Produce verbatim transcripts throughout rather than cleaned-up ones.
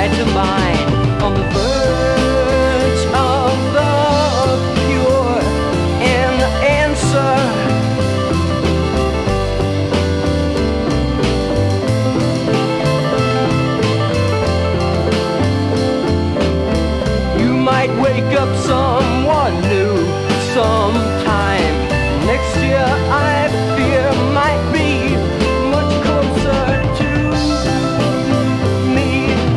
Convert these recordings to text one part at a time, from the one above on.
try to mine on the verge of the pure and the answer. You might wake up someone new sometime next year. I fear might be much closer to me.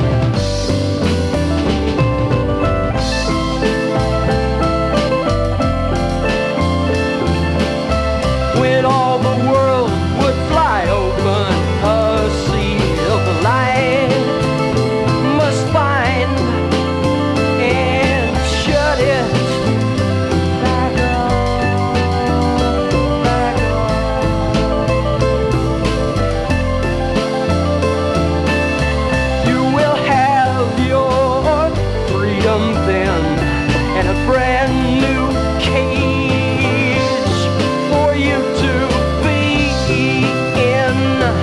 When all the world would fly open, a sea of the light must find and shut it back up, back up. You will have your freedom then, and a brand new cage for you to be in.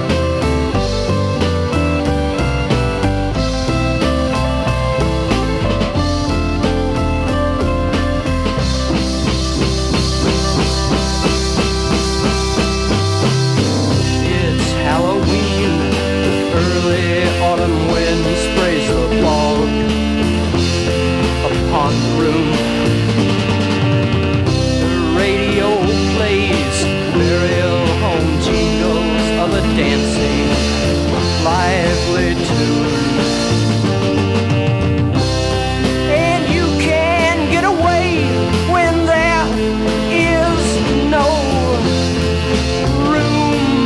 It's Halloween, early autumn wind sprays the fog upon the room. The radio plays burial home jingles of a dancing, lively tune. And you can get away when there is no room.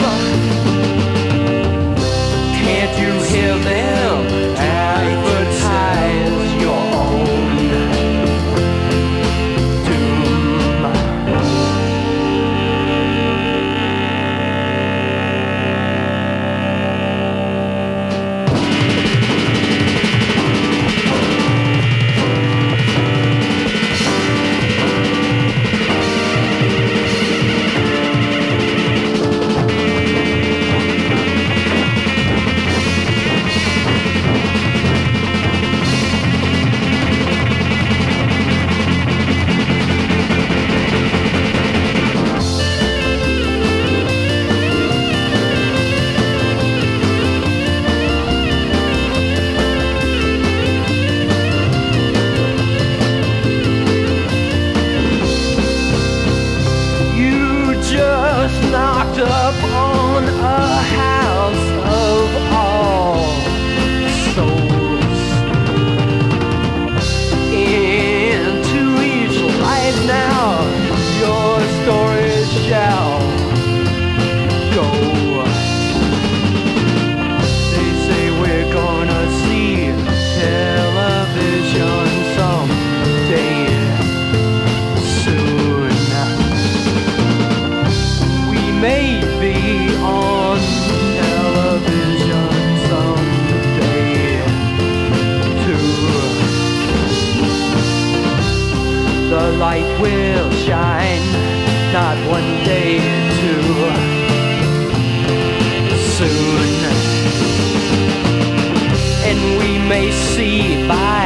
Can't you hear them advertise your own doom? You just knocked up on a house of all souls. Into each life now your story shall go. They say we're gonna see television someday soon. We may be on television someday too. The light will shine, not one day too soon. And we may see by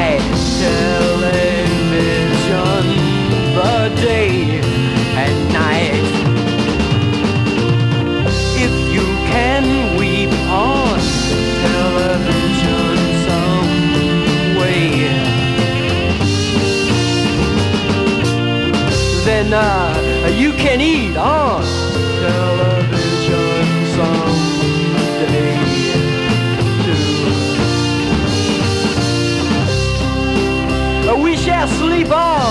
television the day and night. If you can weep on television some way, then uh, you can eat on television someday too. Uh, We shall sleep on